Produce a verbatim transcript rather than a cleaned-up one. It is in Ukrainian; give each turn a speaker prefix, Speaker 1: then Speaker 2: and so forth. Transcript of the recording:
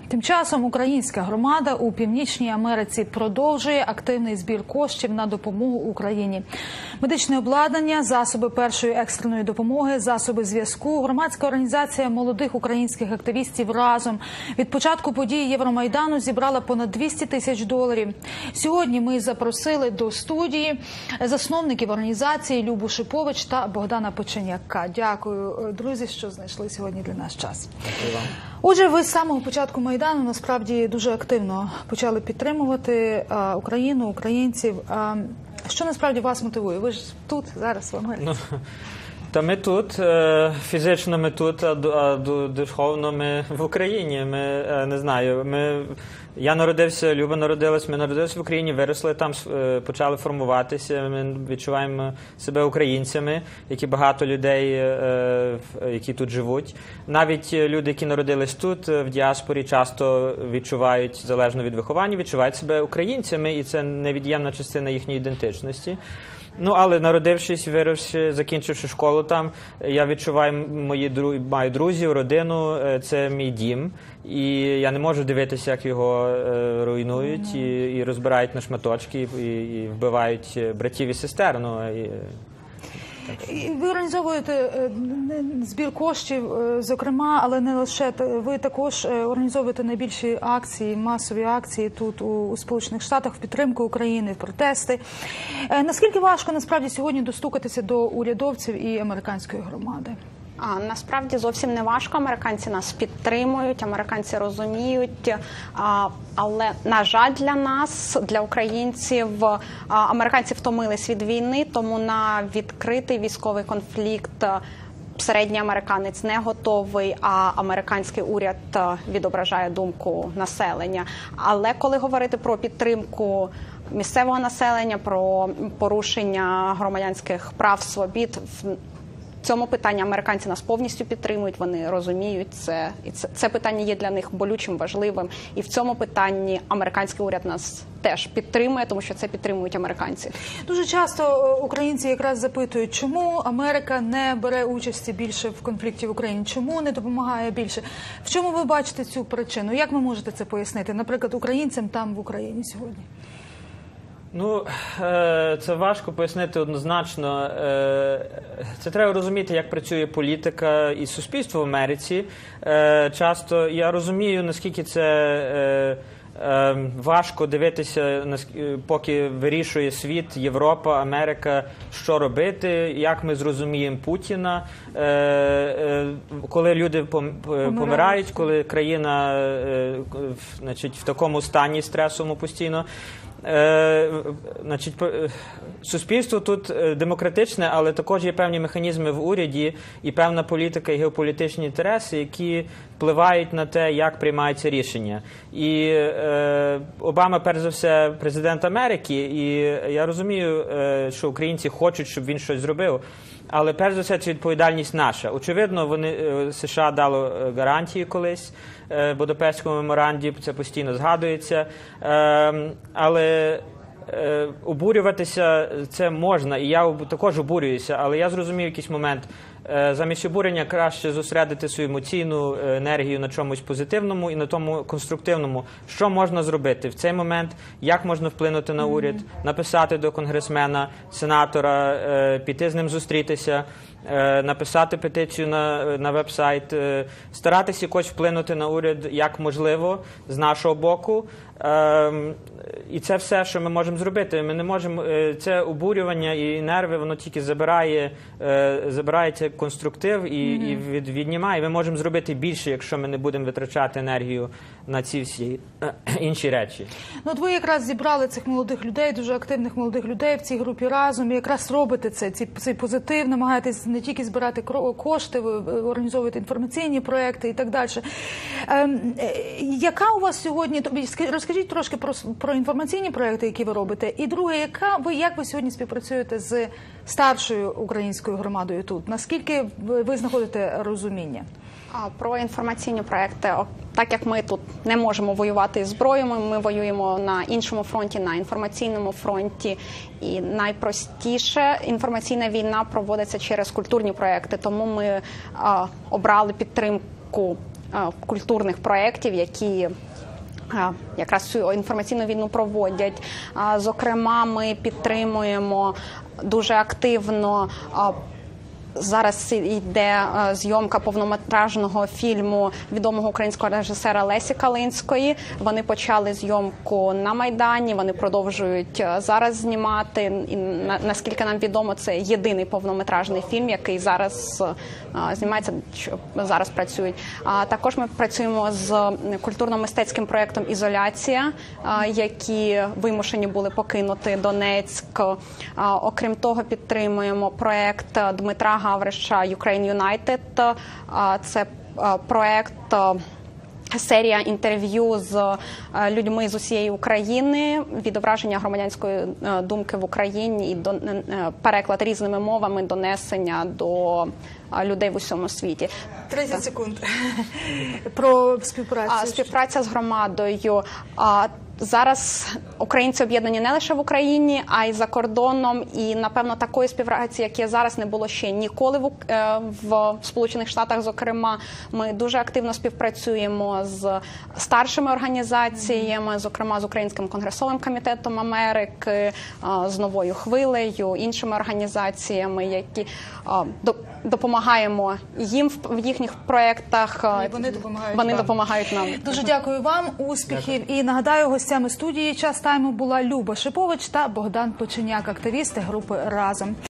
Speaker 1: Тим часом українська громада у Північній Америці продовжує активний збір коштів на допомогу Україні. Медичне обладнання, засоби першої екстреної допомоги, засоби зв'язку. Громадська організація молодих українських активістів «Разом» від початку подій Євромайдану зібрала понад двісті тисяч доларів. Сьогодні ми запросили до студії засновників організації Любу Шипович та Богдана Печеняка. Дякую, друзі, що знайшли сьогодні для нас час. Отже, ви з самого початку Майдану насправді дуже активно почали підтримувати а, Україну, українців. А, що насправді вас мотивує? Ви ж тут, зараз, в Америці.
Speaker 2: Ну, та ми тут, фізично ми тут, а духовно ми в Україні. Ми, не знаю, ми... Я народився, Люба народилась, ми народилися в Україні, виросли там, почали формуватися, ми відчуваємо себе українцями, як і багато людей, які тут живуть. Навіть люди, які народились тут, в діаспорі, часто відчувають, залежно від виховання, відчувають себе українцями, і це невід'ємна частина їхньої ідентичності. Ну, але народившись, виросши, закінчивши школу там, я відчуваю, мої дру... маю друзів, родину, це мій дім. І я не можу дивитися, як його е, руйнують mm-hmm. і, і розбирають на шматочки, і, і вбивають братів і сестер. Ну, і...
Speaker 1: Ви організовуєте збір коштів, зокрема, але не лише. Ви також організовуєте найбільші акції, масові акції тут у Сполучених Штатах в підтримку України, в протести. Наскільки важко насправді сьогодні достукатися до урядовців і американської громади?
Speaker 3: А, насправді зовсім не важко. Американці нас підтримують, американці розуміють, а, але, на жаль, для нас, для українців, а, американці втомились від війни, тому на відкритий військовий конфлікт середній американець не готовий, а американський уряд відображає думку населення. Але коли говорити про підтримку місцевого населення, про порушення громадянських прав, свобід, в цьому питанні американці нас повністю підтримують, вони розуміють це, і це, це питання є для них болючим, важливим. І в цьому питанні американський уряд нас теж підтримує, тому що це підтримують американці.
Speaker 1: Дуже часто українці якраз запитують, чому Америка не бере участі більше в конфлікті в Україні, чому не допомагає більше. В чому ви бачите цю причину? Як ви можете це пояснити, наприклад, українцям там в Україні сьогодні?
Speaker 2: Ну, це важко пояснити однозначно. Це треба розуміти, як працює політика і суспільство в Америці. Часто я розумію, наскільки це важко дивитися, поки вирішує світ, Європа, Америка, що робити, як ми зрозуміємо Путіна, коли люди помирають, коли країна, значить, в такому стані стресовому постійно. Е, значить, суспільство тут демократичне, але також є певні механізми в уряді і певна політика і геополітичні інтереси, які впливають на те, як приймаються рішення. І е, Обама, перш за все, президент Америки, і я розумію, е, що українці хочуть, щоб він щось зробив. Але перш за все це відповідальність наша. Очевидно, вони, США дало гарантії колись, в Будапештському меморандумі це постійно згадується. Але обурюватися це можна, і я також обурююся, але я зрозумів якийсь момент. Замість обурення краще зосередити свою емоційну енергію на чомусь позитивному і на тому конструктивному. Що можна зробити в цей момент, як можна вплинути на уряд, написати до конгресмена, сенатора, піти з ним зустрітися, написати петицію на, на веб-сайт, старатися якось вплинути на уряд як можливо з нашого боку. І це все, що ми можемо зробити. Ми не можемо, це обурювання і нерви, воно тільки забирає, забирає цей конструктив і, mm-hmm. і від, віднімає. Ми можемо зробити більше, якщо ми не будемо витрачати енергію на ці всі інші речі.
Speaker 1: Ну, от ви якраз зібрали цих молодих людей, дуже активних молодих людей в цій групі «Разом», і якраз робите це, цей, цей позитив, намагаєтесь не тільки збирати кошти, ви організовуєте інформаційні проекти і так далі. Ем, яка у вас сьогодні, розкажіть трошки про, про інформаційні проекти, які ви робите, і друге, яка ви, як ви сьогодні співпрацюєте з старшою українською громадою тут? Наскільки ви, ви знаходите розуміння?
Speaker 3: Про інформаційні проекти. Так як ми тут не можемо воювати зброями, ми воюємо на іншому фронті, на інформаційному фронті. І найпростіше інформаційна війна проводиться через культурні проекти. Тому ми а, обрали підтримку культурних проєктів, які якраз цю інформаційну війну проводять. Зокрема, ми підтримуємо дуже активно. Зараз йде зйомка повнометражного фільму відомого українського режисера Лесі Калинської. Вони почали зйомку на Майдані, вони продовжують зараз знімати. І, наскільки нам відомо, це єдиний повнометражний фільм, який зараз знімається, що зараз працюють. А також ми працюємо з культурно-мистецьким проєктом «Ізоляція», які вимушені були покинути Донецьк. Окрім того, підтримуємо проєкт Дмитра Гавриша «Ukraine United». Це проєкт, серія інтерв'ю з людьми з усієї України, відображення громадянської думки в Україні і переклад різними мовами, донесення до людей в усьому світі.
Speaker 1: тридцять секунд. Про співпрацю.
Speaker 3: А, співпраця з громадою. А, зараз українці об'єднані не лише в Україні, а й за кордоном. І, напевно, такої співпраці, як є зараз, не було ще ніколи в, в Сполучених Штатах. Зокрема, ми дуже активно співпрацюємо з старшими організаціями, зокрема з Українським конгресовим комітетом Америки, з Новою хвилею, іншими організаціями, які допомагаємо їм в їхніх проєктах.
Speaker 1: І вони допомагають
Speaker 3: вони
Speaker 1: вам.
Speaker 3: допомагають нам.
Speaker 1: Дуже дякую вам, успіхів. Дякую. І нагадаю, гостями студії «Час тайму» була Люба Шипович та Богдан Печеняк, активісти групи «Разом».